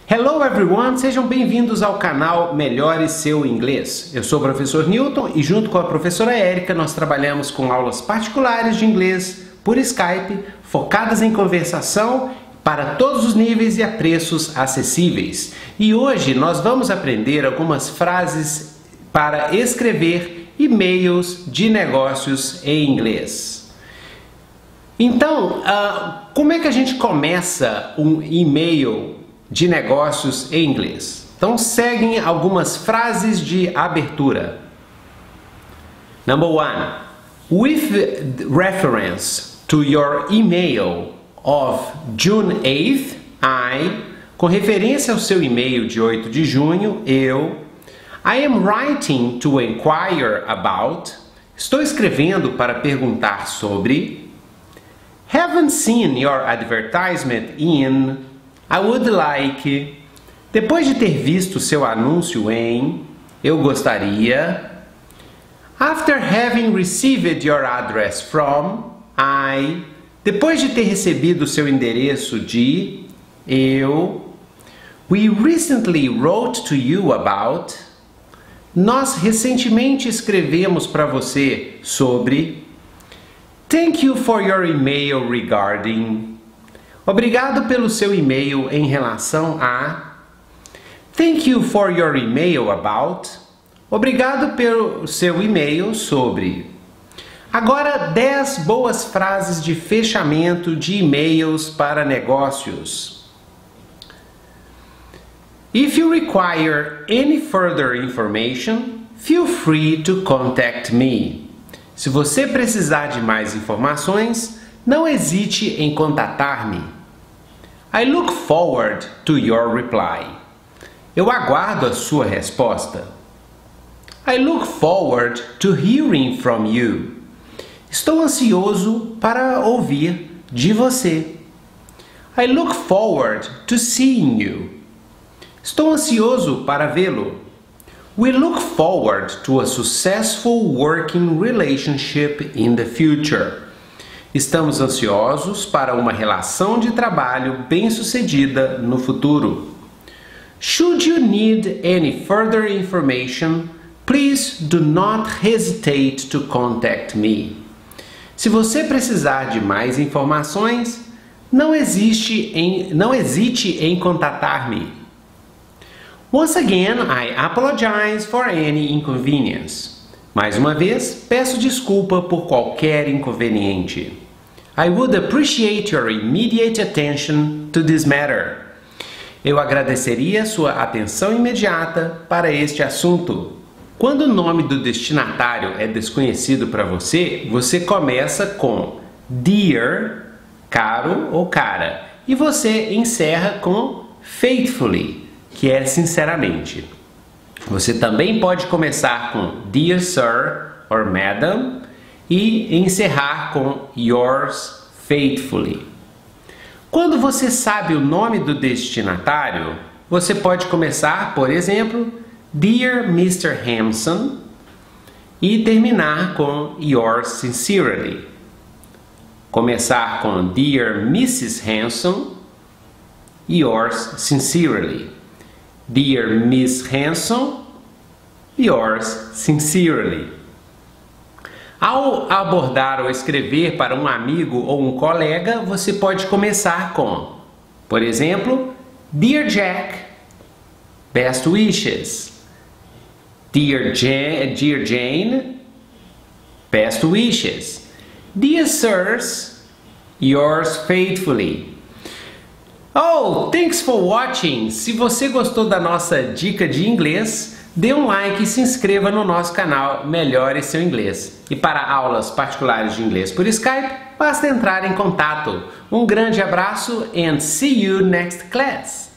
Hello everyone, sejam bem-vindos ao canal Melhore Seu Inglês. Eu sou o professor Newton e junto com a professora Érica nós trabalhamos com aulas particulares de inglês por Skype, focadas em conversação para todos os níveis e a preços acessíveis. E hoje nós vamos aprender algumas frases para escrever e-mails de negócios em inglês. Então, como é que a gente começa um e-mail de negócios em inglês? Então seguem algumas frases de abertura. Number 1. With reference to your email of June 8th, com referência ao seu e-mail de 8 de junho, I am writing to inquire about, estou escrevendo para perguntar sobre, haven't seen your advertisement in, I would like, depois de ter visto seu anúncio em, eu gostaria, after having received your address from, depois de ter recebido seu endereço de, we recently wrote to you about, nós recentemente escrevemos para você sobre, thank you for your email regarding, obrigado pelo seu e-mail em relação a, thank you for your email about, obrigado pelo seu e-mail sobre. Agora 10 boas frases de fechamento de e-mails para negócios. If you require any further information, feel free to contact me. Se você precisar de mais informações, não hesite em contatar-me. I look forward to your reply. Eu aguardo a sua resposta. I look forward to hearing from you. Estou ansioso para ouvir de você. I look forward to seeing you. Estou ansioso para vê-lo. We look forward to a successful working relationship in the future. Estamos ansiosos para uma relação de trabalho bem-sucedida no futuro. Should you need any further information, please do not hesitate to contact me. Se você precisar de mais informações, não hesite em contatar-me. Once again, I apologize for any inconvenience. Mais uma vez, peço desculpa por qualquer inconveniente. I would appreciate your immediate attention to this matter. Eu agradeceria sua atenção imediata para este assunto. Quando o nome do destinatário é desconhecido para você, você começa com dear, caro ou cara, e você encerra com faithfully, que é sinceramente. Você também pode começar com Dear Sir or Madam e encerrar com Yours faithfully. Quando você sabe o nome do destinatário, você pode começar, por exemplo, Dear Mr. Hampson e terminar com Yours sincerely. Começar com Dear Mrs. Hanson, Yours sincerely. Dear Miss Hanson, yours sincerely. Ao abordar ou escrever para um amigo ou um colega, você pode começar com, por exemplo, Dear Jack, best wishes. Dear Jane, best wishes. Dear sirs, yours faithfully. Oh, thanks for watching! Se você gostou da nossa dica de inglês, dê um like e se inscreva no nosso canal Melhore Seu Inglês. E para aulas particulares de inglês por Skype, basta entrar em contato. Um grande abraço and see you next class!